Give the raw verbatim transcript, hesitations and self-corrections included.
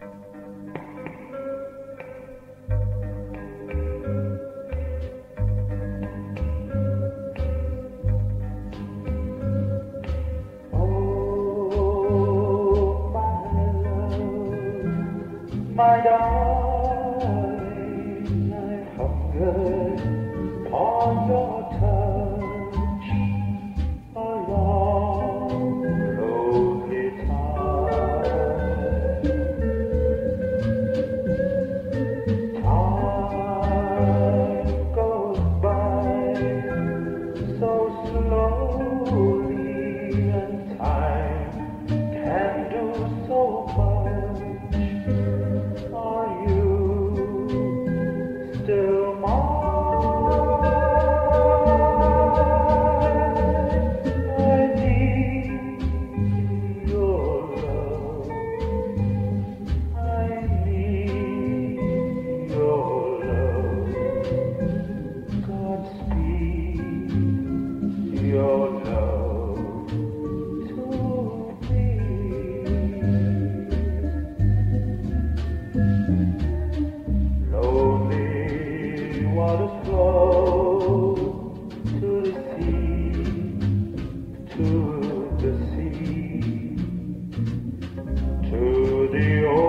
My darling, I hunger for your touch, a long, lonely time. Time goes by so slowly, and time can do so much. Are you still mine? I need your love. I need your love. Godspeed your love to me. Lonely waters flow to the sea, to the sea, to the ocean.